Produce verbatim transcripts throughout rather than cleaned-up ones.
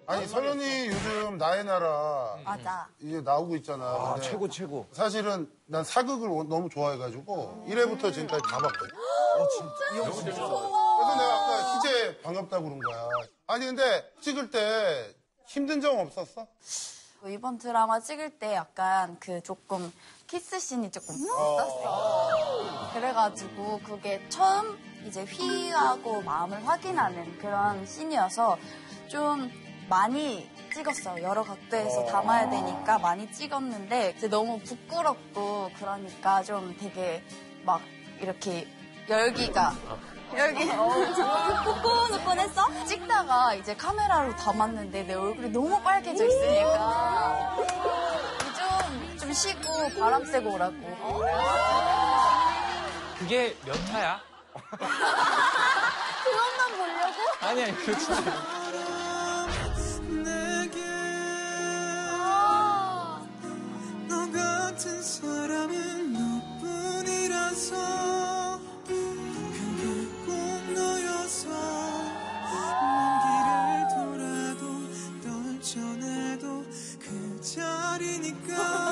아니 서련이 요즘 나의 나라 맞아. 이제 나오고 있잖아. 아, 근데 최고 최고. 사실은 난 사극을 너무 좋아해가지고 일 회부터 지금까지 다 봤거든. 어 진짜. 이 형 진짜. 그래서 내가 아까 희재 반갑다고 그런 거야. 아니 근데 찍을 때 힘든 점 없었어? 이번 드라마 찍을 때 약간 그 조금 키스씬이 조금 있었어. 그래가지고 그게 처음 이제 휘하고 마음을 확인하는 그런 씬이어서 좀 많이 찍었어요. 여러 각도에서 담아야 되니까 많이 찍었는데 이제 너무 부끄럽고 그러니까 좀 되게 막 이렇게 열기가 열기 후끈후끈했어? 찍다가 이제 카메라로 담았는데 내 얼굴이 너무 빨개져 있으니까 좀, 좀 쉬고 바람 쐬고 오라고. 그게 몇 타야? 그것만 보려고? 아니 아니 그 진짜. 너 같은 사람은 너뿐이라서 그게 꼭 너여서 먼 길을 돌아도 떨쳐내도 그 자리니까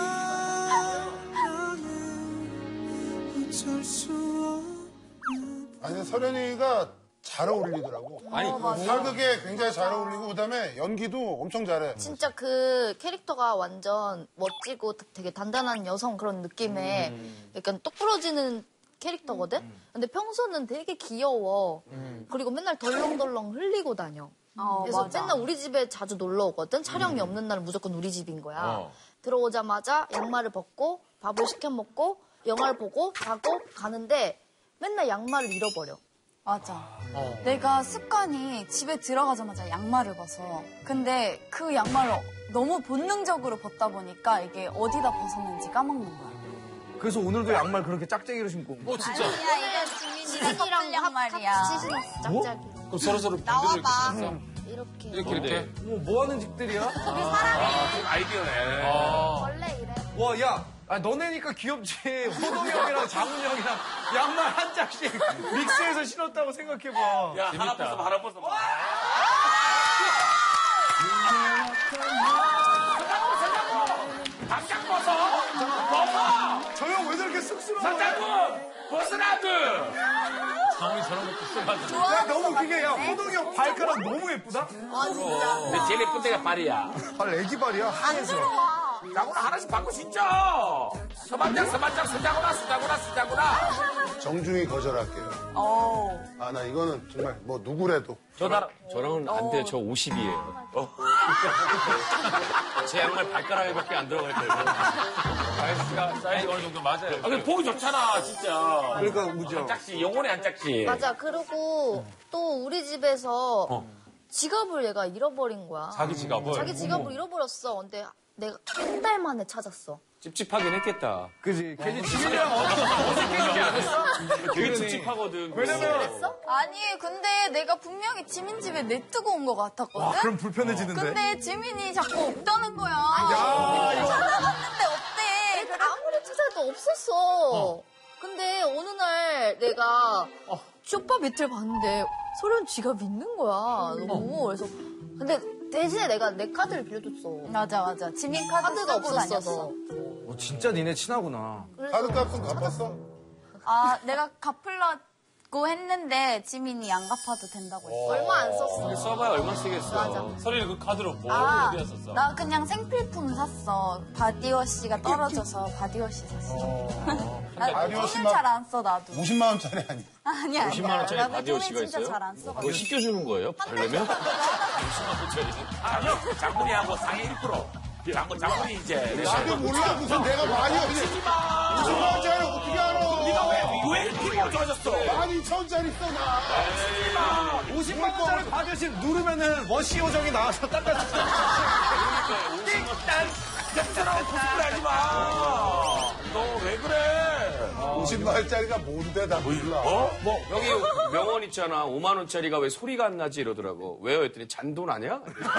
나는 어쩔 수 없는 아니 서련이가 잘 어울리더라고. 아니 사극에 굉장히 잘 어울리고 그다음에 연기도 엄청 잘해. 진짜 그 캐릭터가 완전 멋지고 되게 단단한 여성 그런 느낌의 음. 약간 똑 부러지는 캐릭터거든? 근데 평소는 되게 귀여워. 음. 그리고 맨날 덜렁덜렁 흘리고 다녀. 어, 그래서 맞아. 맨날 우리 집에 자주 놀러 오거든? 촬영이 없는 날은 무조건 우리 집인 거야. 어. 들어오자마자 양말을 벗고 밥을 시켜 먹고 영화를 보고 자고 가는데 맨날 양말을 잃어버려. 맞아. 내가 습관이 집에 들어가자마자 양말을 벗어. 근데 그 양말을 너무 본능적으로 벗다 보니까 이게 어디다 벗었는지 까먹는 거야. 그래서 오늘도 양말 그렇게 짝짝이로 신고 온 거야. 뭐 진짜. 아니야, 이게 지민이랑 커플 양말이야. 같이 신었어, 짝짝이. 그럼 서로 서로 나와봐. 반대로 이렇게 이렇게. 이렇게 이렇게. 뭐, 뭐 하는 집들이야? 아이디어네. 원래 이래. 와, 야, 아, 너네니까 귀엽지. 호동이 형이랑 장훈이 형이랑 양말 한 짝씩 믹스해서 신었다고 생각해봐. 야 하나 벗어 하나 벗어. 당장 벗어. 벗어. 저 형 왜 저렇게 쑥스러워? 서장군 벗으라고. 장훈이 저런 것도 써가지고. 야, 너무 그게, 야, 호동이 형 발가락 너무 예쁘다? 아, 진짜. 근데 제일 예쁜 데가 발이야. 발 애기 발이야, 하얘서. 장훈아 하나씩 바꿔 신죠. 서반장 서반장 서장훈아 서장훈아 서장훈아. 정중히 거절할게요. 어. 아 나 이거는 정말 뭐 누구래도. 저 나랑 저랑은 안 돼. 저 오십이에요. 어. 제 양말 발가락에밖에 안 들어갈 거예요. 사이즈가 사이즈 어느 정도 맞아요. 아, 근데 보기 좋잖아, 진짜. 그러니까 우죠. 한 짝지, 영혼의 한 짝지. 맞아. 그리고 또 우리 집에서 어. 지갑을 얘가 잃어버린 거야. 자기 지갑을. 자기 지갑을 잃어버렸어. 근데 내가 한 달 만에 찾았어. 찝찝하긴 했겠다. 그지. 괜히 지민이랑 어색해지지 않았어? 되게 찝찝하거든. 왜냐면. 아니, 근데 내가 분명히 지민 집에 내뜨고 온 것 같았거든? 와, 그럼 불편해지는데. 근데 지민이 자꾸 없다는 거야. 야, 찾아갔는데 없대. 내가 아무리 찾아도 없었어. 근데 어느 날 내가 쇼파 밑을 봤는데 소련 지갑 있는 거야. 너무. 그래서 근데 대신에 내가 내 카드를 빌려줬어. 맞아, 맞아. 지민 카드 카드가 쓰고 없었어서. 다녔어. 어, 진짜 니네 친하구나. 카드 값은 갚았어? 아, 내가 갚으려고 했는데 지민이 안 갚아도 된다고 했어. 얼마 안 썼어. 써봐야 얼마 쓰겠어. 맞아. 서린이 그 카드로 뭐 아, 어디다 썼어? 나 그냥 생필품 샀어. 바디워시가 떨어져서 바디워시 샀어. 나 바디워시만- 돈을 잘 안 써, 나도. 오십만 원짜리 아니야? 아니, 아니. 오십만 원짜리 나도 바디워시가 돈을 진짜 있어요? 잘 안 써가지고. 그거 씻겨주는 거예요? 바르면? 오십만 원짜리. 아니요, 장군이하고 상해 일 퍼센트. 장군, 장군이 이제. 나도 몰라. 무슨 내가 많이 어디 오십만 원짜리 어떻게 알아? 네가 왜, 왜 피부가 좋아졌어? 만 이천 원짜리 써 나. 오십만 원짜리 바디워시 누르면은 워시 요정이 나와서 닦아주잖아. 띵딴! 괜찮아, 코스프레 하지 마! 너 왜 그래? 오십만 원짜리가 뭔데 나 몰라. 어? 뭐, 여기 명언 있잖아. 오만 원짜리가 왜 소리가 안 나지? 이러더라고. 왜요? 했더니 잔돈 아니야?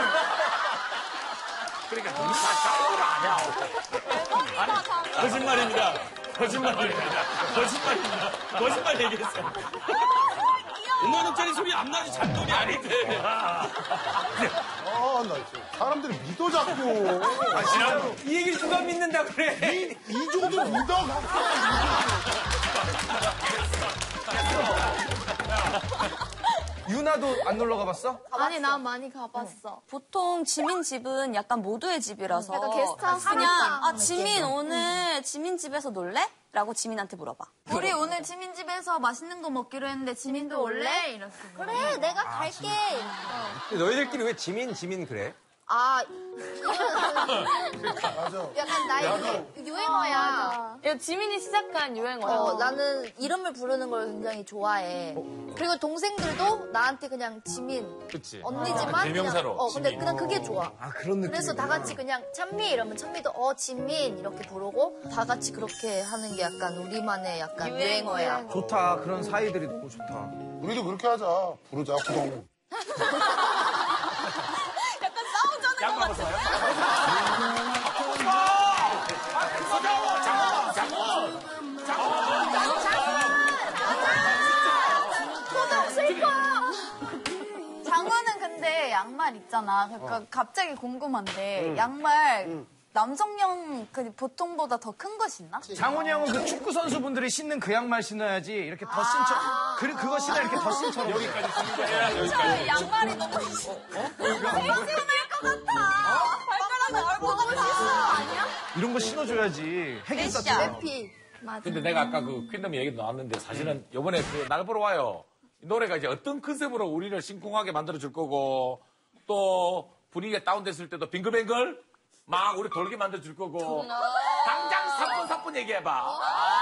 그러니까 니 다 잔돈 아니야. 거짓말입니다. 거짓말입니다. 거짓말입니다. 거짓말 얘기했어요. 오만 원짜리 소리 안 나지 잔돈이 아닌데. 아, 나 진짜. 사람들이 믿어, 자꾸. 아, 진짜로. 이 얘기를 누가 믿는다 그래? 이, 이 정도 믿어? 유나도 안 놀러 가봤어? 아니, 난 많이 가봤어. 보통 지민 집은 약간 모두의 집이라서 약간 게스트하우스 그냥 느낌. 아 지민 오늘 지민 집에서 놀래? 라고 지민한테 물어봐. 우리 오늘 지민 집에서 맛있는 거 먹기로 했는데 지민도 올래? 이렇게. 그래, 내가 갈게. 근데 너희들끼리 왜 지민 지민 그래? 아, 맞아. 약간 나의 유- 유행어야. 이거 지민이 시작한 유행어야. 어, 나는 이름을 부르는 걸 굉장히 좋아해. 그리고 동생들도 나한테 그냥 지민, 그치. 언니지만 대명사로, 그냥, 어, 근데 지민. 그냥 그게 좋아. 아, 그런 느낌. 그래서 다 같이 그냥 찬미 이러면 찬미도 어 지민 이렇게 부르고 다 같이 그렇게 하는 게 약간 우리만의 약간 유행어야. 좋다. 그런 사이들이 너무 좋다. 우리도 그렇게 하자. 부르자, 구동. 양 먹었어요? 장어는 근데 양말 있잖아. 그러니까 갑자기 궁금한데 양말 남성용 그 보통보다 더 큰 거 신나? 장훈이 형은 그 축구 선수분들이 신는 그 양말 신어야지 이렇게 더 신처럼 그 그거 신어 이렇게 더 신처럼 여기까지 쓰는 거야. 저 양말이 너무 싫어. 것 같아. 발가락 넓어 같아. 아니야? 이런 거 신어줘야지. 핵인 패션. 같은 거. 해피. 근데 내가 아까 그 퀸덤 얘기 나왔는데 사실은 이번에 그 날 보러 와요. 이 노래가 이제 어떤 컨셉으로 우리를 심쿵하게 만들어 줄 거고 또 분위기가 다운됐을 때도 빙글빙글 막 우리 돌게 만들어 줄 거고 당장 사뿐 사뿐 얘기해봐.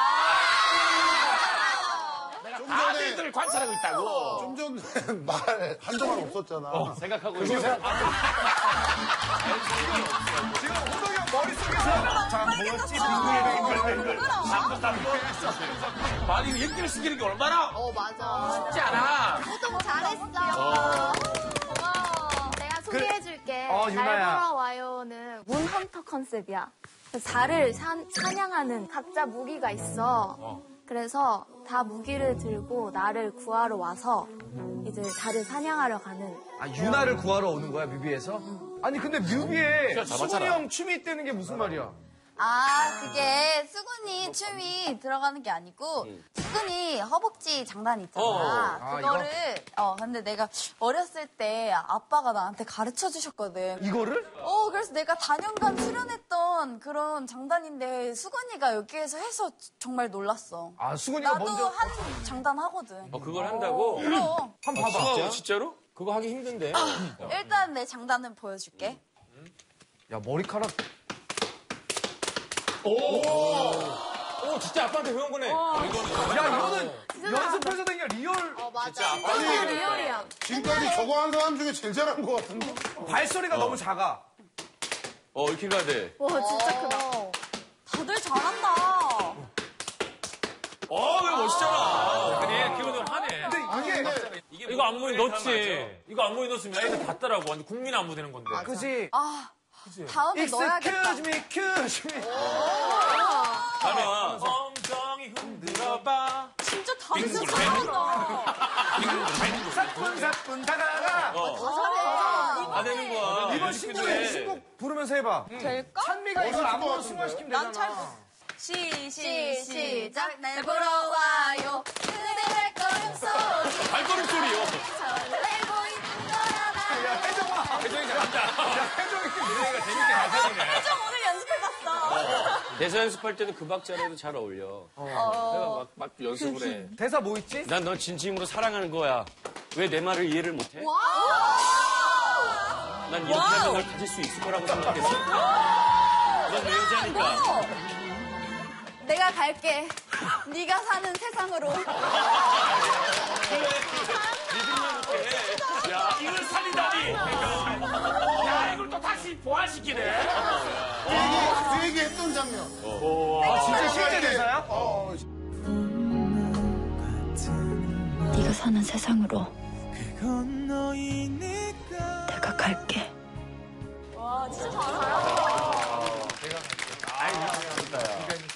내가 좀 다들 전에, 관찰하고 있다고. 좀 전에 말 한동안 없었잖아. 생각하고 있어. 지금 호동이 형 머릿속에서 자 뭐였지? 빙글빙글. 사뿐 사뿐. 아니 이거 얘기를 시키는 게 얼마나 어 맞아. 쉽지 않아. 호동 잘했어. 고마워. 내가 소개해줄게. 어, 유나야. 날 보러 와요는 문헌터 컨셉이야. 달을 산- 사냥하는 각자 무기가 있어. 그래서 다 무기를 들고 나를 구하러 와서 이제 달을 사냥하러 가는. 아 유나를 구하러 오는 거야 뮤비에서? 아니 근데 뮤비에 진짜 잡았잖아. 수근이 형 춤이 있다는 게 무슨 말이야? 아, 그게 수근이 춤이 들어가는 게 아니고 수근이 허벅지 장단 있잖아. 어. 아, 그거를 어 근데 내가 어렸을 때 아빠가 나한테 가르쳐 주셨거든. 이거를? 어 그래서 내가 다년간 수련했던 그런 장단인데 수근이가 여기에서 해서 정말 놀랐어. 아 수근이가 나도 먼저 하는 장단 하거든. 어, 그걸 한다고? 그럼 한번 봐봐. 진짜? 진짜로? 그거 하기 힘든데. 일단 내 장단은 보여줄게. 야 머리카락. 오 진짜 아빠한테 배운 거네. 야 이거는 연습해서 된 게 리얼. 어 맞아. 아니, 리얼이야. 지금까지 저거 한 사람 중에 제일 잘한 것 같은데? 발소리가 너무 작아. 어, 이렇게 가야 돼. 와 진짜 크다. 다들 잘한다. 어, 왜 멋있잖아. 그래, 기분은 하네. 근데 아니, 이게 근데 이거 안무에 넣지. 이거 안무에 넣었으면 애들 봤더라고. 완전 국민 안무 되는 건데. 그지? 아 다음에 넣어야겠다. Excuse me, excuse me. 하나. 엉덩이 흔들어봐. 진짜 다들 잘한다. 사뿐 사뿐 다가가. 안 되는 거야. 이번 신곡에 신곡 부르면서 해봐. 될까? 찬미가 이걸 멋있을 것 아무나 숨을 시키면 되잖아. 난 잘. 시, 시, 시, 시작. 날 보러 와요. 그대 발걸음 소리. 발걸음 소리요. 설레고 있는 거야. 야 혜정아. 혜정이 잘한다. 야 혜정이 혜정이가 재밌게 잘 살리네. 혜정 오늘 연습해봤어. 대사 연습할 때도 그 박자라도 잘 어울려. 내가 막, 막 연습을 해. 대사 뭐 있지? 난 너 진심으로 사랑하는 거야. 왜 내 말을 이해를 못해? 난 이렇게 하면 널 가질 수 있을 거라고 생각했어. 넌 내 여자니까. 내가 갈게. 네가 사는 세상으로. 야, 이걸 살리다니. 야, 이걸 또 다시 보완시키네. 그 얘기, 그 얘기 했던 장면. 아 진짜 실제 대사야? 어, 네가 사는 세상으로 그건 너이니까 내가 갈게.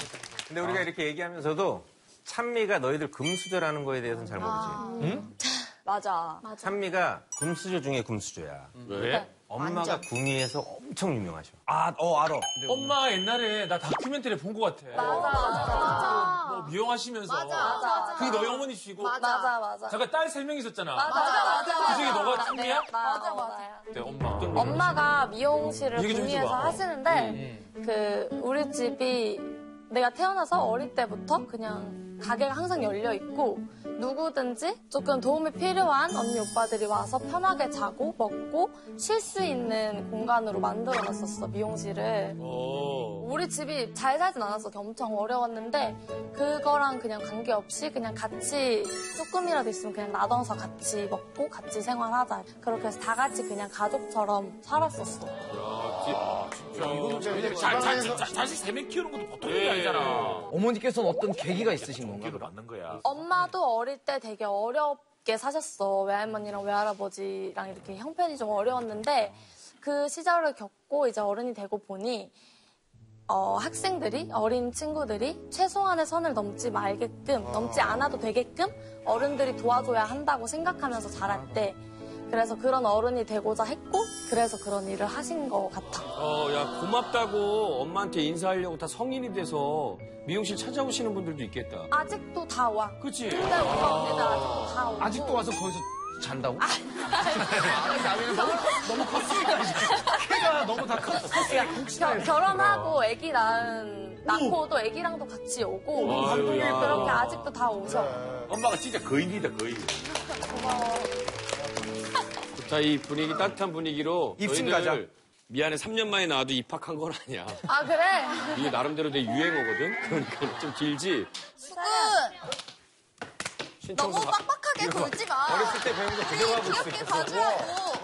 근데 우리가 이렇게 얘기하면서도 찬미가 너희들 금수저라는 거에 대해서는 잘 모르지. 맞아. 맞아. 찬미가 금수저 중에 금수저야. 왜? 엄마가 완전. 구미에서 엄청 유명하셔. 아, 어, 알아. 엄마 옛날에 나 다큐멘터리 본 것 같아. 맞아. 뭐 미용하시면서. 맞아, 맞아. 그게 너희 어머니시고. 맞아. 맞아, 맞아. 잠깐 딸 세 명 있었잖아. 맞아, 맞아. 그 중에 너가 찬미야? 맞아, 맞아. 네, 엄마. 엄마가 미용실을 얘기 좀 구미에서 해줘봐. 하시는데 그 우리 집이 내가 태어나서 어릴 때부터 그냥 가게가 항상 열려 있고 누구든지 조금 도움이 필요한 언니 오빠들이 와서 편하게 자고 먹고 쉴 수 있는 공간으로 만들어놨었어 미용실을. 오. 우리 집이 잘 살진 않았어. 엄청 어려웠는데 그거랑 그냥 관계없이 그냥 같이 조금이라도 있으면 그냥 나눠서 같이 먹고 같이 생활하자. 그렇게 해서 다 같이 그냥 가족처럼 살았었어. 이거는 자, 자, 자, 자, 자식 세 명 키우는 것도 보통 일이 아니잖아. 어머니께서는 어떤 계기가 있으신 기를 건가? 받는 거야. 엄마도 어릴 때 되게 어렵게 사셨어. 외할머니랑 외할아버지랑 이렇게 형편이 좀 어려웠는데 그 시절을 겪고 이제 어른이 되고 보니 어, 학생들이, 어린 친구들이 최소한의 선을 넘지 말게끔, 넘지 않아도 되게끔 어른들이 도와줘야 한다고 생각하면서 자랄 때 그래서 그런 어른이 되고자 했고 그래서 그런 일을 하신 것 같아. 어, 야, 고맙다고 엄마한테 인사하려고 다 성인이 돼서 미용실 찾아오시는 분들도 있겠다. 아직도 다 와. 그치? 근데 오빠 언니들 아직도 다 오고. 아직도 와서 거기서 잔다고? 나는 너무, 너무 컸으니까. 키가 너무 다 컸으니까. 혹시나 겨- 결혼하고 아기 낳은 낳고도 아기랑도 같이 오고 아유야. 그렇게 아직도 다 오셔. 엄마가 진짜 거인이다, 거인. 자, 이 분위기, 따뜻한 분위기로. 입신 저희들 가자. 미안해, 삼 년 만에 나와도 입학한 건 아니야. 아 그래? 이게 나름대로 내 유행어거든? 그러니까 좀 길지? 수근! 신청서 너무 가- 빡빡하게 굴지 마. 어렸을 때 배운 거 그대로하고 있어. 귀엽게 가주라고.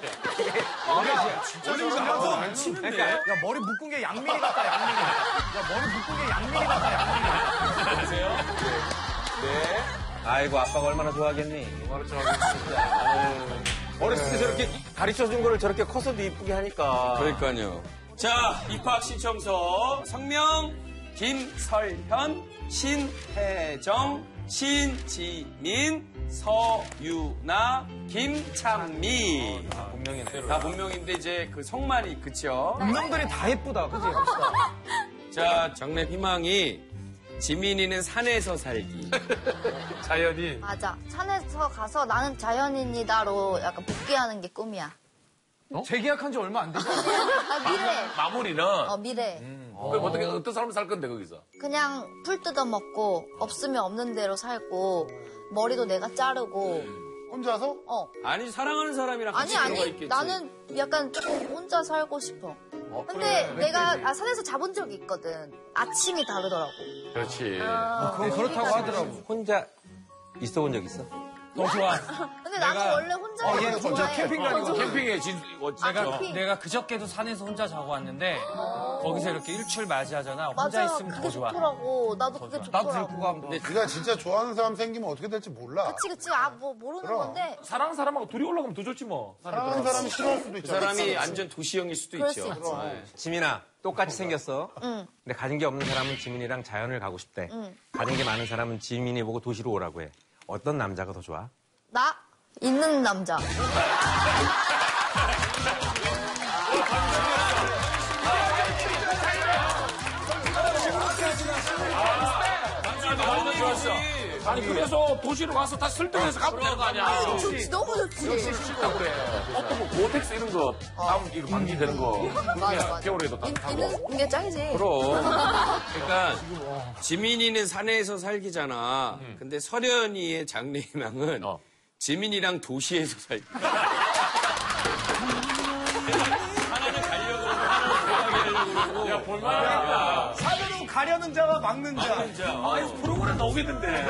진짜 안 치는데? 야, 머리 묶은 게 양미리 같다, 양미리. 야, 머리 묶은 게 양미리 같다, 양미리. 안녕하세요. 네. 아이고, 아빠가 얼마나 좋아하겠니? 얼마나 좋아하겠니? 어렸을 때 저렇게 가르쳐 준 거를 저렇게 커서도 이쁘게 하니까. 그러니까요. 자, 입학 신청서. 성명, 김설현, 신혜정, 신지민, 서유나, 김찬미. 아, 본명이네. 다 본명인데 이제 그 성만이 그쵸? 분명들이 다 예쁘다, 그지? 자, 장래 희망이 지민이는 산에서 살기. 자연인. 맞아. 산에서 가서 나는 자연인이다로 약간 복귀하는 게 꿈이야. 재계약한 지 얼마 안 됐어. 아, 미래. 마무리는 어, 미래. 그 어떻게 어떤 사람 살 건데 거기서? 그냥 풀 뜯어먹고 없으면 없는 대로 살고 머리도 내가 자르고 혼자서? 어. 아니, 사랑하는 사람이랑 같이 아니 들어가 아니 있겠지. 나는 약간 조금 혼자 살고 싶어. 근데 내가 아, 산에서 자본 적이 있거든. 아침이 다르더라고. 그렇지. 그건 그렇다고 하더라고. 혼자 있어 본 적 있어? 더 좋아. 근데 나는 원래 혼자 있는 거 혼자 좋아해. 캠핑 다니고. 캠핑에 진, 어, 진짜. 내가, 내가 그저께도 산에서 혼자 자고 왔는데 거기서 이렇게 일출 맞이하잖아. 혼자 맞아. 있으면 그게 더 좋아. 좋더라고. 나도 그게 나도 좋더라고. 데리고 가면 돼. 네가 진짜 좋아하는 사람 생기면 어떻게 될지 몰라. 그치 그치. 아 뭐 모르는 그럼. 건데. 사랑하는 사람하고 둘이 올라가면 더 좋지 뭐. 사랑하는 사람이 싫어할 수도 그 있잖아. 사람이 완전 도시형일 수도 그럴 있죠. 수 있지. 네. 지민아, 똑같이 생겼어. 응. 근데 가진 게 없는 사람은 지민이랑 자연을 가고 싶대. 가진 게 많은 사람은 지민이 보고 도시로 오라고 해. 어떤 남자가 더 좋아? 나 있는 남자. 너무 좋았어. 아니, 그래서 도시로 가서 다 설득해서 가면 되는 거 아니야. 좋지 너무 좋지. 쉽다 그래. 어떤 뭐 고텍스 이런 거, 다음 이거 방지 되는 거. 맞아 맞아. 겨울에도 있- 따뜻하고. 있는 게 짱이지. 그럼. 그러니까 지민이는 산에서 살기잖아. 근데 설현이의 장래 희망은 어. 지민이랑 도시에서 살기. 하나는 가려고 하고 하나는 들어가게 하려고 그러고. 야, 볼만하겠다. 산으로 가려는 자와 막는 자. 진짜. 아, 이거 프로그램 나오겠는데.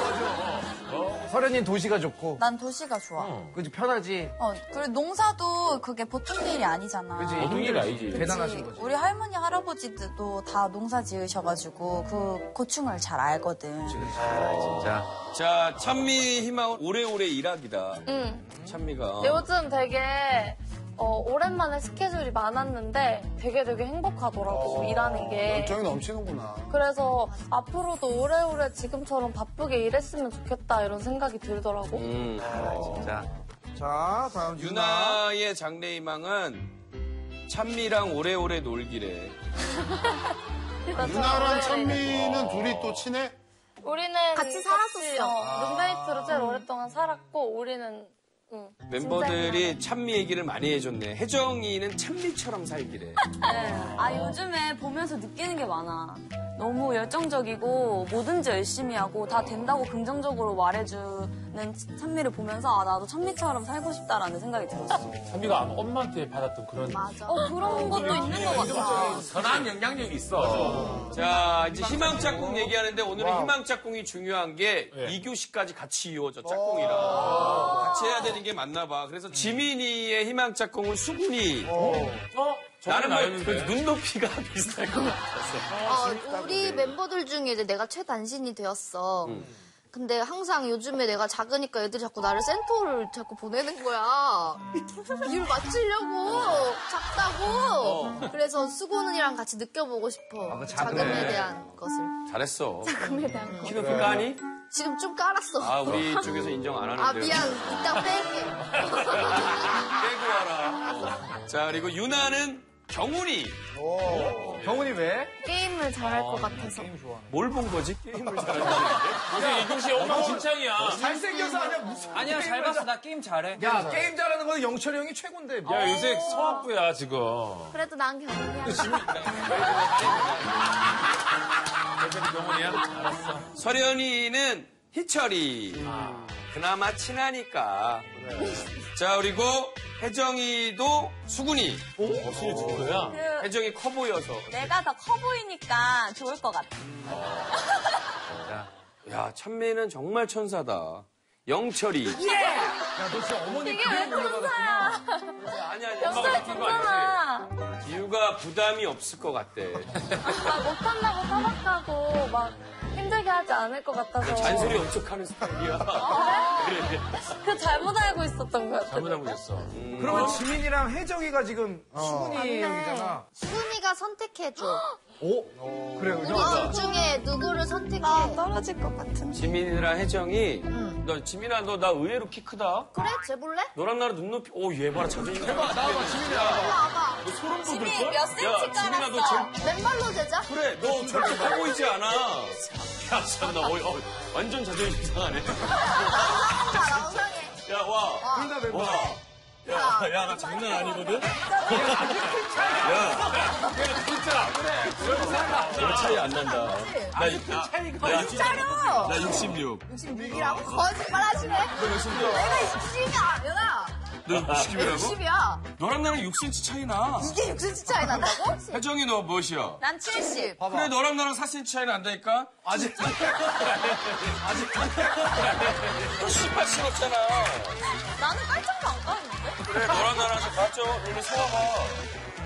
설현이는 도시가 좋고. 난 도시가 좋아. 그지 편하지. 어, 그리고 농사도 그게 보통 일이 아니잖아. 그지. 보통 일이 아니지. 그치? 대단하신 거지. 우리 할머니 할아버지들도 다 농사 지으셔가지고 그 고충을 잘 알거든. 진짜. 자, 찬미 희망은 오래오래 일하기다. 응. 찬미가. 요즘 되게 어, 오랜만에 스케줄이 많았는데 되게 되게 행복하더라고, 일하는 게. 열정이 넘치는구나. 그래서 앞으로도 오래오래 지금처럼 바쁘게 일했으면 좋겠다 이런 생각이 들더라고. 음, 그래, 진짜. 자, 다음 유나. 유나의 장래희망은 찬미랑 오래오래 놀기래. 유나랑 찬미는 둘이 또 친해? 우리는 같이 살았었어. 어, 룸메이트로 제일 오랫동안 살았고 우리는 응, 멤버들이 찬미 얘기를 많이 해줬네. 혜정이는 찬미처럼 살기래. 네. 아, 요즘에 보면서 느끼는 게 많아. 너무 열정적이고 뭐든지 열심히 하고 다 된다고 긍정적으로 말해주는 찬미를 보면서 아, 나도 찬미처럼 살고 싶다라는 생각이 들었어. 찬미가 아마 엄마한테 받았던 그런 맞아. 어, 그런 것도 있는 것 같아. 선한 영향력이 있어. 자, 이제 희망 짝꿍 얘기하는데 오늘은 와우. 희망 짝꿍이 중요한 게 네. 이 교시까지 같이 이루어져, 짝꿍이랑. 같이 해야 되는 게 맞나 봐. 그래서 지민이의 희망 짝꿍은 수근이. 어? 나는 뭐 나였는데. 그 눈높이가 비슷할 것 같았어. 어, 우리 멤버들 중에 이제 내가 최단신이 되었어. 근데 항상 요즘에 내가 작으니까 애들이 자꾸 나를 센터를 자꾸 보내는 거야. 비율 맞추려고 작다고. 그래서 수고는이랑 같이 느껴보고 싶어. 작음에 대한 것을. 잘했어. 작음에 대한 거. 키높이 까니? 지금 좀 깔았어. 아, 우리 쪽에서 인정 안 하는데. 아, 미안. 이따 뺄게. 빼고 와라. 자, 그리고 유나는 경훈이. 경훈이 왜? 게임을 잘할 것 같아서. 뭘 본 거지? 게임을 잘하는데. 요새 이경씨 엉망진창이야. 잘생겨서 아니야, 무슨. 아니야, 잘 봤어. 나 게임 잘해. 야, 게임 잘하는 거는 영철이 형이 최고인데. 야, 요새 성악부야, 지금. 그래도 난 경험이야. 경훈이야? 알았어. 설현이는 희철이. 그나마 친하니까. 자, 그리고 혜정이도 수근이. 어, 수이 누구야? 그, 혜정이 커 보여서. 내가 더 커 보이니까 좋을 것 같아. 자, 야, 찬미는 정말 천사다. 영철이. 야, 너 진짜 어머니 이게 왜 천사야? 아니, 아니, 역사 엄마가 시킨 거 아니지? 좋잖아. 이유가 부담이 없을 것 같대. 막 못한다고 타박하고 막 힘들게 하지 않을 것 같아서. 잔소리 엄청 하는 스타일이야. 그래. 그 잘못 알고 있었던 것 같아. 잘못 알고 있었어. 그러면 지민이랑 혜정이가 지금 수근이 맞네. 형이잖아. 수근이가 선택해줘. 오? 그래, 우리 그죠? 둘 중에 누구를 선택해? 나 떨어질 것 같은데. 지민이랑 혜정이. 너, 지민아, 너 나 의외로 키 크다. 그래? 재볼래? 너랑 나랑 눈높이. 오, 얘 봐라, 자존심. 해봐, 나와봐, 지민이야. 와봐. 너 소름 돋을걸? 지민 몇 센치 야, 지민아, 너 깔았어? 제, 맨발로 재자? 그래, 너 저렇게 커 보이지 않아. 야, 참, 나, 어, 어, 완전 자존심 상하네. 나 엉망해. 야, 와. 둘 다 멤버. 와. 야, 야, 나 장난 아니거든? 야. 진짜. 별 차이 안 난다. 나, 차이가 나, 차려! 나 육십육. 육십육이라고? 거짓말 하시네? 너 몇인데? 내가 육십이야, 연아. 너 육십이라고? 육십이야. 너랑 나랑 육 센티미터 차이 나. 이게 육 센티미터 차이 난다고? 혜정이 너 몇이야? 난 칠십. 그래, 너랑 나랑 사 센티미터 차이 난다니까? 아직. 아직. 너 신발 신었잖아. 나는 깔짝도 안 까는데? 그래, 너랑 나랑 맞죠? 너네 서봐봐.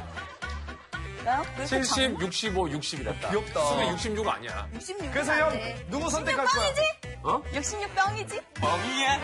칠십, 육십오, 육십이랬다. 귀엽다. 수빈 육십육 아니야. 육십육. 그래서 형, 누구 선택할 거야? 어? 육십육 병이지? 뻥이야?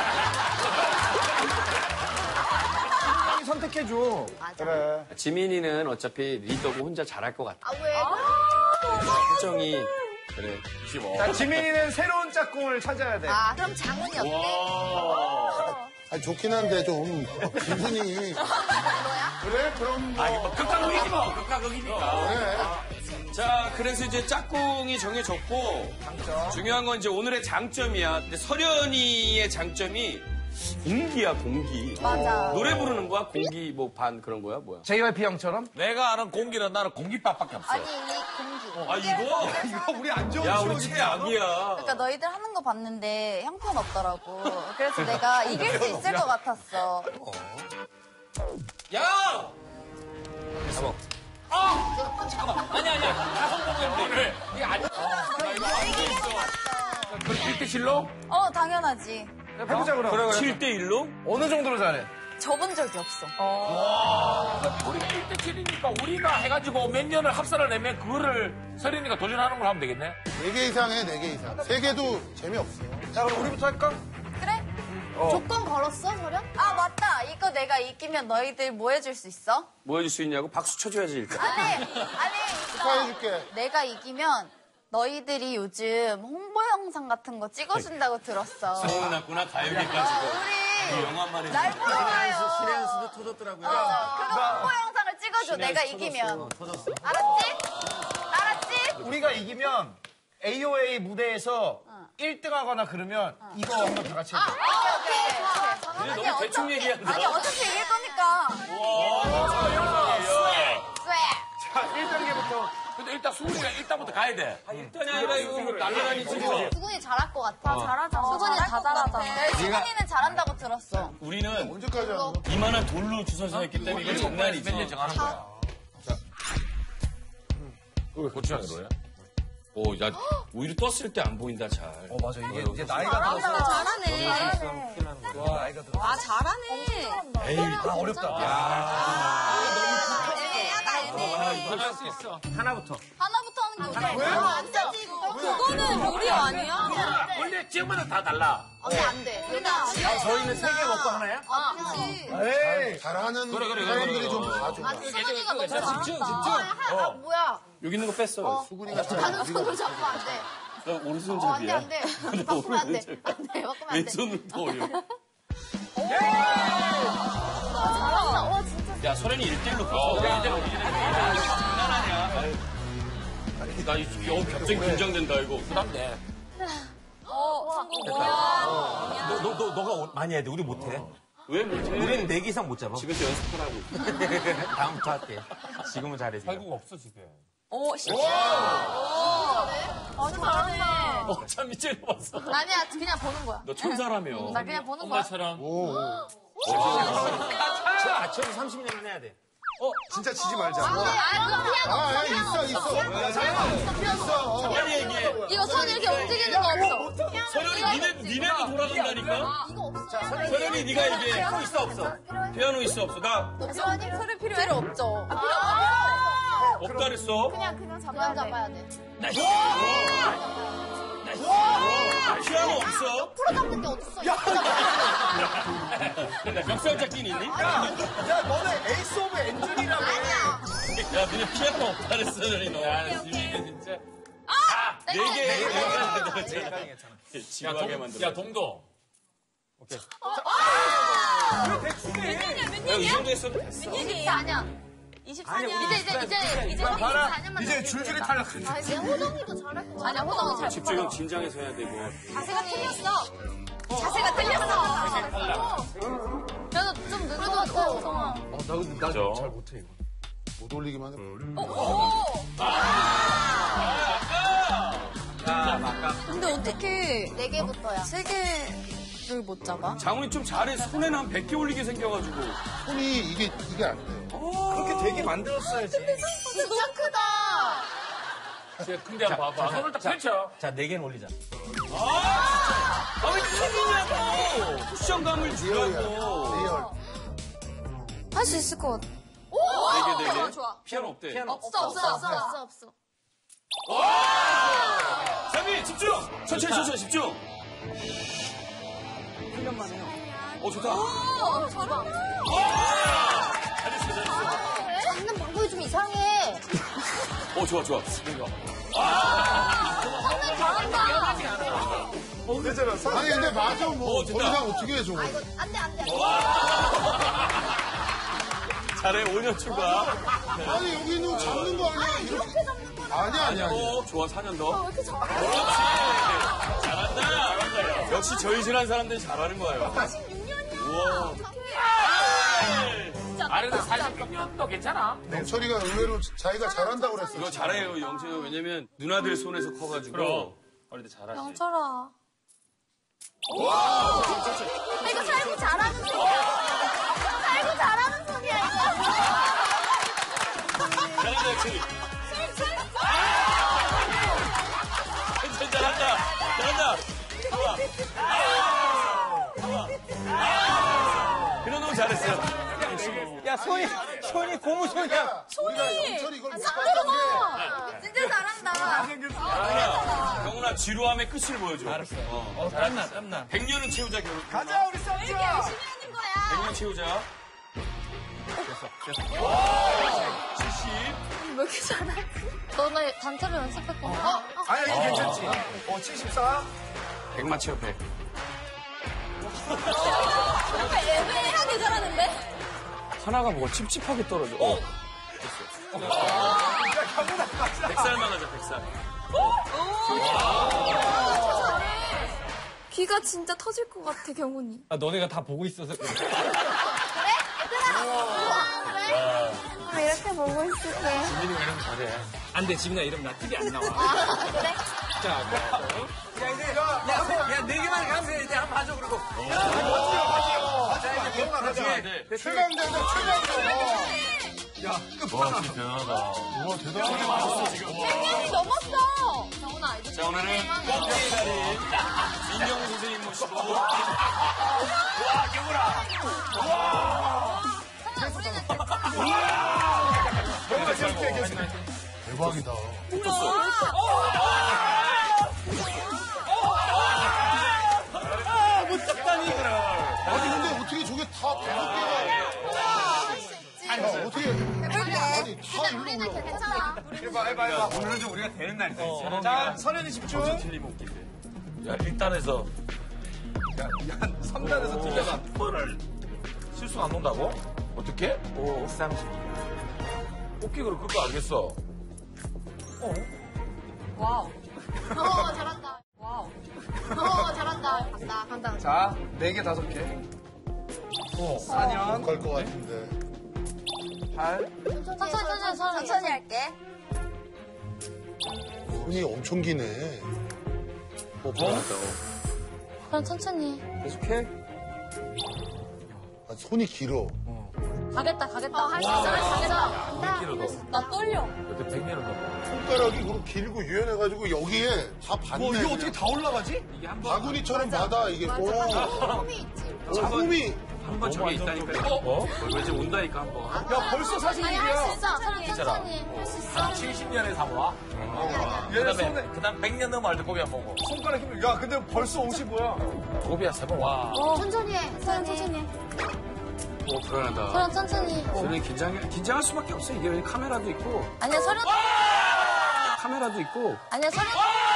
형이 선택해줘. 그래. 지민이는 어차피 리더고 혼자 잘할 것 같아. 아, 왜? 혜정이. 그래. 육십오. 자, 지민이는 새로운 짝꿍을 찾아야 돼. 아, 그럼 장훈이 어때? 아니, 좋긴 한데 좀 기분이. 그래? 그럼 뭐. 아, 이거 극강극이지 뭐. 극강극이니까. 그래. 자, 그래서 이제 짝꿍이 정해졌고, 중요한 건 이제 오늘의 장점이야. 근데 설현이의 장점이 공기야, 공기. 맞아. 노래 부르는 거야? 공기 뭐 반 그런 거야? 뭐야? 제이와이피 형처럼? 내가 아는 공기는 나는 공기밥밖에 없어. 아니, 이 공기. 아, 이거? 이거 우리 안 좋은 야, 우리 추억이다. 최악이야. 그러니까 너희들 하는 거 봤는데 형편없더라고. 그래서 내가 이길 수 있을 것 같았어. 야! 아니, 아니야. 다 성공했는데. 그래. 이게 아니야. 나 이거 안 돼 있어. 그럼 일 대 칠로? 어, 당연하지. 해보자, 그럼. 칠 대 일로? 어느 정도로 잘해? 접은 적이 없어. 우리가 일 대 칠이니까 우리가 해가지고 몇 년을 합산을 내면 그거를 서린이가 도전하는 걸 하면 되겠네? 네 개 이상 해, 네 개 이상. 세 개도 재미없어. 자, 그럼 우리부터 할까? 그래? 조건 걸었어, 설현? 아, 맞다. 이거 이거 내가 이기면 너희들 뭐 해줄 수 있어? 뭐 해줄 수 있냐고? 박수 쳐줘야지, 일단. 아니, 아니, 축하해줄게. 내가 이기면 너희들이 요즘 홍보 영상 같은 거 찍어준다고 들었어. 소문났구나, 가요계까지도. 우리 영화만 해도. 날 보러 와요. 신의 한 수도 터졌더라고요. 어, 그거 홍보 영상을 찍어줘. 내가 이기면. 알았지? 알았지? 우리가 이기면 에이오에이 무대에서 일 등 하거나 그러면 이거 한번 다 같이 해줘. 오케이, 오케이. 근데 너무 대충 얘기한다. 아니, 어차피 이길 거니까. 자, 일 단계부터. 근데 일단 수근이가 일단부터 가야 돼. 일단이 아니라 이거 날라다니지. 수근이 잘할 것 같아. 잘하잖아. 수근이 잘할 다 것 같아. 잘하잖아. 수근이는 잘한다고 들었어. 우리는 언제까지 하는 거야? 이만한 돌로 주워서 했기 때문에 이게 장난이지. 몇년 정하는 거야. 자. 왜 고추장으로 해? 오, 야, 오히려 떴을 때 안 보인다, 잘. 어, 맞아. 이게 이제 나이가 들어서. 잘하네. 와, 나이가 들어서. 아, 잘하네. 에이, 아, 어렵다. 애매하다, 애매해. 할 수 있어. 하나부터. 하나부터 하는 게 어때? 왜? 안 되지. 그거는 요리 아니야? 원래 지역마다 다 달라. 언니 안 돼. 누나. 저희는 세 개 먹고 하나야? 아, 그치. 에이. 잘하는 그래, 그래, 그래, 사람들이 그래, 좀 그래. 봐줘. 아, 수근이가 너무 잘한다. 집중, 집중. 아, 아, 뭐야. 여기 있는 거 뺐어. 수근이가 잘. 나는 손을 잡고 안 돼. 나 오른손 어, 안 돼, 잡이야. 안 돼. 바꾸면 안 돼. 안 돼, 바꾸면 안 돼. 왼손으로 더 어려워. 잘한다. 와, 진짜. 야, 소련이 일 대일로 가. 어, 일 대일로 장난 아니야. 나 이, 어, 갑자기 긴장된다, 이거. 부담돼. 어, 성공. 너, 너, 너, 너가 많이 해야 돼. 우리 못해. 왜 못해? 우리는 네 개 이상 못 잡아. 집에서 연습하라고. 다음부터 할게. 지금은 잘해. 결국 없어, 집에. 오, 씨. 아, 잘하네. 어, 참 찔러봤어. 아니야, 그냥 보는 거야. 너 천사라며. 나 그냥 보는 거야. 엄마처럼. 아침 삼십 년은 해야 돼. 진짜 지지 말자. 안 돼. 아, 그거 피아노 아, 없어. 야, 피아노 있어, 없어. 있어. 야, 잘 있어. 어. 빨리 얘기해. 이거 손 이렇게 움직이는 거 없어. 서련이 니네, 니네가 돌아간다니까? 이거 없어. 서련이 네가 얘기해. 피아노 있어, 없어? 피아노 있어, 없어? 나 소리 필요 필요 없죠. 없다 그랬어. 그냥 그냥 그냥 잡아야 돼. 잡아야 돼. 피아노 없어? 풀어 잡는 게 어딨어? 야, 멱살 잡기는 있니? 야, 야, 너는 에이스 오브 엔젤이라며. 야, 니네 피아노 없다 그랬어, 서련이 너. 야, 지민이 진짜. 네 개, 네 개. 괜찮아. 야, 지루하게 동, 만들어. 야, 동동. 왜 대충해? 야, 이 정도 했어도 됐어. 이십사 년. 이십사 년. 이제, 이제, 이제, 이제 봐라. 이십사 년만 이제 줄줄이 탈락한다. 아, 이제 호동이도 잘할 것 같아. 아니야, 호동이 잘 집중 형 진장해서 해야 되고. 자세가 틀렸어. 자세가 틀렸어. 그래도 좀 늦은 것 같아, 성아. 어, 나 근데 나 그죠? 잘 못해, 이거. 못 올리기만 해. 근데 어떻게 네 개부터야? 세 개를 못 잡아? 장훈이 좀 잘해. 손에는 한 백 개 올리게 생겨가지고. 손이 이게, 이게 안 돼. 그렇게 되게 만들었어야지. 진짜 크다. 진짜 근데 한번 봐봐. 손을 딱 펼쳐. 자, 네 개는 올리자. 아, 왜 튀기냐고! 쿠션감을 주라고. 리얼. 할 수 있을 것 같아. 네 개, 네 개. 좋아, 좋아. 피아노 없대. 피아노 없어, 없어, 없어, 없어, 없어. 자미, 집중! 천천히, 천천히, 집중! 훈련만 해요. 어, 좋다. 어, 잘한다. 잘했어, 잘했어. 잡는 방법이 좀 이상해. 어, 좋아, 좋아. 성민 잘한다. 아니, 근데 맞아, 뭐. 어, 더 됐다. 이상 어떻게 해, 저거. 아, 이거 안 돼, 안 돼. 잘해, 오 년 추가. 아니, 여기는 잡는 거 아니야? 이렇게 잡는 거다. 아니야, 아니야, 아니야. 어, 좋아, 사 년 더. 왜 이렇게 잘해? 그렇지. 잘한다. 잘한다. 역시 저희질한 사람들이 잘하는 거예요. 사십육 년이야. 우와. 아니, 근데 사십육 년도 괜찮아. 영철이가 의외로 자기가 잘한다고 그랬어. 이거 잘해요, 영철이. 왜냐면 누나들 손에서 커가지고. 그럼. 어릴 때 잘하지. 영철아. 와! 이거 살고 잘하는 소리야. 살고 잘하는 소리야, 이거. 잘한다, 영철이. 영철 잘한다. 잘한다. 좋아. 좋아. 그런 놈 잘했어. 야, 손이, 손이 고무손이야. 우리가 영철이 이걸 못 봤던 게 진짜 잘한다. 경훈아, 지루함의 끝을 보여줘. 알았어. 어, 어, 땀나, 땀나. 백 년은 채우자, 결혼. 가자, 우리 쌈자. 거야. 백 명 채우자. 됐어, 됐어. 칠십. 왜 이렇게 잘하지? 너네 단체로 연습했구나. 어? 아니, 이거 괜찮지? 어, 칠십사. 백만 채워, 백. 정말 애매하게 잘하는데? 하나가 뭐 찝찝하게 떨어져. 어. 됐어. 백살만 하자, 백살. 귀가 진짜 터질 것 같아, 경훈이. 아, 너네가 다 보고 있어서 그래. 그래? 얘들아! 그래? 그럼 이렇게 보고 있을게. 지민이가 이런 거 잘해. 안 돼, 지민아 이름 나 티비 안 나와. 아, 그래? 자, 야, 이제, 야, 야, 네 개만 가면 이제 한번 봐줘, 그리고. 야, 맞지요, 자, 이제 경훈아, 가자. 최강자다, 최강자. 야, 와, 진짜 대단하다. 와, 대단하다. 백 명이 넘었어! 정훈아, 이제 자, 오늘은 껍데기 달인 민영 선생님 모시고. 와, 경훈아. 성아, 우리는 경훈아, 재밌게, 재밌게. 대박이다. 아니, 근데 어떻게 저게 다 다섯 개가. 야, 어떻게. 아니, 다 일로 우리는 올라가. 괜찮아. 해봐, 해봐, 해봐. 오늘은 좀 우리가 되는 날이다. 자, 선현이 집중. 야, 일 단에서 삼 단에서 틀려봐. 한 번을 실수 안 논다고? 어떻게? 오, 삼십. 뽑기를 그거 알겠어. 와우. 어, 잘한다. 와우. 어, 잘한다. 간다, 간다. 자, 네 개, 다섯 개. 사 년. 못 갈 것 같은데. 팔. 천천히, 천천히, 천천히, 천천히 할게. 손이 엄청 기네. 어, 뭐? 그럼 천천히. 계속해. 아, 손이 길어. 가겠다, 가겠다. 할 수 있어, 할 수 있어. 몇 킬로 더? 나 떨려. 이렇게 백 개를 넘어. 손가락이 그렇게 길고 유연해가지고 여기에 다 받네. 뭐, 이거 어떻게 다 올라가지? 이게 한 번. 바구니처럼 받아, 이게. 오. 홈이 있지. 오, 홈이. 한 번 저기 있다니까. 어? 왠지 온다니까, 한 번. 야, 벌써 아니, 할 수 사십육이야. 있어. 천천히, 천천히. 할 수 있어. 한 칠십 년에 사모아. 얘 그 손에, 다음에, 그 다음 백 년 넘어갈 때 고비 한 번 보고. 손가락 힘을. 야, 근데 벌써 오십오야. 고비 한 세 번 와. 어, 천천히 해. 천천히, 천천히 해. 어, 불안하다. 그럼 천천히. 저는 긴장, 긴장할 수밖에 없어. 이게 카메라도 있고, 아니야, 서른. 카메라도 있고. 아니야, 서른.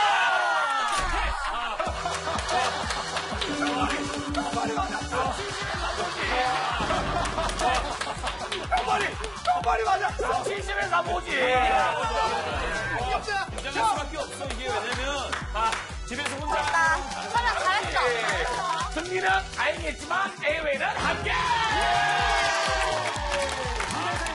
빨리! 빨리 맞아! 칠십에 사모지! 긴장할 수밖에 없어. 이게 왜냐면, 아, 집에서 혼자. 서른 잘했어. 승리는 다행이겠지만, 에이웨이는 함께!